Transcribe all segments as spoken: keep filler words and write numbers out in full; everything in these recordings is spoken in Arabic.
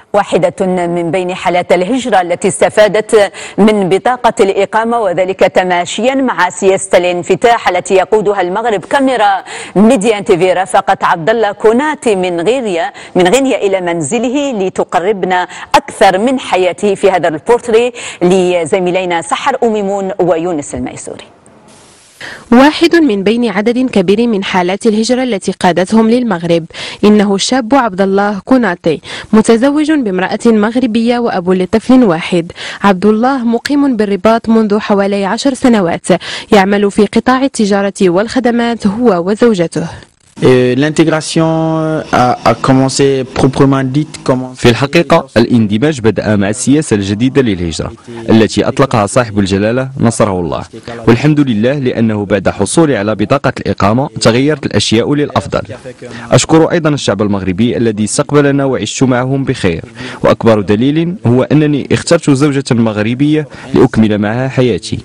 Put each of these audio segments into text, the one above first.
واحدة من بين حالات الهجرة التي استفادت من بطاقة الإقامة، وذلك تماشيا مع سياسة الانفتاح التي يقودها المغرب. كاميرا ميديا تي في رافقت عبد الله كوناتي من غينيا من غينيا إلى منزله لتقربنا أكثر من حياته في هذا البورتري لزميلينا سحر أميمون ويونس الميسوري. واحد من بين عدد كبير من حالات الهجرة التي قادتهم للمغرب، إنه الشاب عبد الله كوناتي، متزوج بامرأة مغربية وأب لطفل واحد. عبد الله مقيم بالرباط منذ حوالي عشر سنوات، يعمل في قطاع التجارة والخدمات هو وزوجته. في الحقيقة الاندماج بدأ مع السياسة الجديدة للهجرة التي أطلقها صاحب الجلالة نصره الله، والحمد لله لأنه بعد حصولي على بطاقة الإقامة تغيرت الأشياء للأفضل. أشكر أيضا الشعب المغربي الذي استقبلنا وعشت معهم بخير، وأكبر دليل هو أنني اخترت زوجة مغربية لأكمل معها حياتي.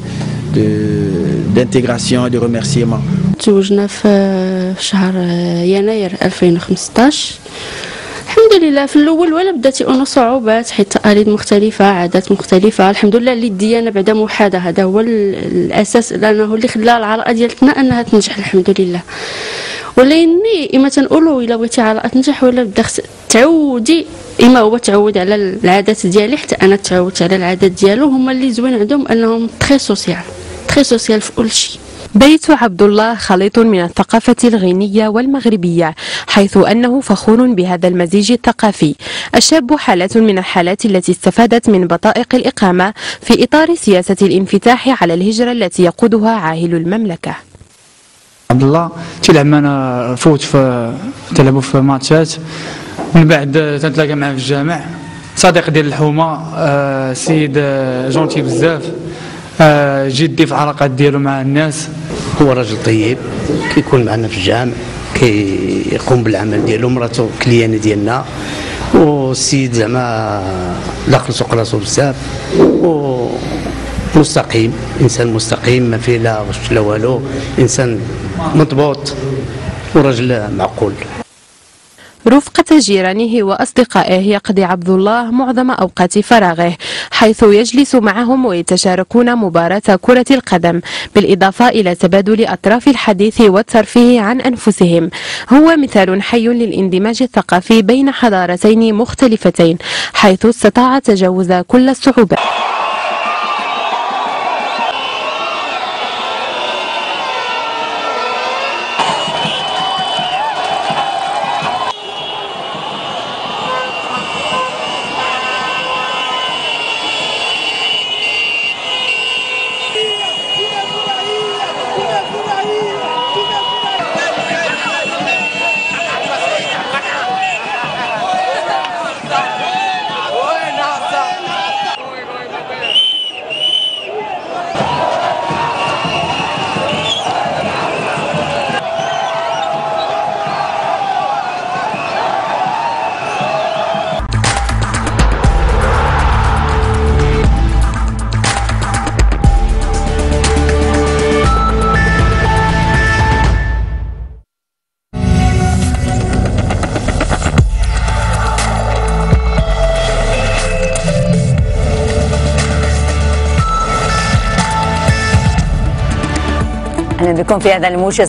تزوجنا في شهر يناير ألفين وخمسطاش. الحمد لله في الاول ولا بدات يكونوا صعوبات، حيت تقاليد مختلفه، عادات مختلفه. الحمد لله اللي الديانه بعدا موحده، هذا هو الاساس لانه اللي خلى العلاقه ديالتنا انها تنجح الحمد لله. ولكني اما تنقولوا الا بغيتي علاقه تنجح ولا بدا تعودي، اما هو تعود على العادات ديالي حتى انا تعودت على العادات ديالو. هما اللي زوين عندهم انهم تري سوسيال تري سوسيال في كل شيء. بيت عبد الله خليط من الثقافة الغينية والمغربية، حيث أنه فخور بهذا المزيج الثقافي. الشاب حالة من الحالات التي استفادت من بطائق الإقامة في إطار سياسة الانفتاح على الهجرة التي يقودها عاهل المملكة. عبد الله تيلعب معنا فوت في تلعبوا في ماتشات، من بعد تنتلاقى معاه في الجامع. صديق ديال الحومة، آه سيد آه جونتي بزاف، آه جدي في العلاقات ديالو مع الناس. هو راجل طيب، كيكون معنا في الجامع، كيقوم بالعمل ديالو، مراته كليانه ديالنا، والسيد زعما لاقل سوق راسو بزاف ومستقيم، انسان مستقيم ما فيه لا غش لا والو، انسان مضبوط وراجل معقول. رفقة جيرانه وأصدقائه يقضي عبد الله معظم أوقات فراغه، حيث يجلس معهم ويتشاركون مباراة كرة القدم، بالإضافة إلى تبادل أطراف الحديث والترفيه عن أنفسهم. هو مثال حي للاندماج الثقافي بين حضارتين مختلفتين، حيث استطاع تجاوز كل الصعوبات. أهلا بكم في هذا الموجز.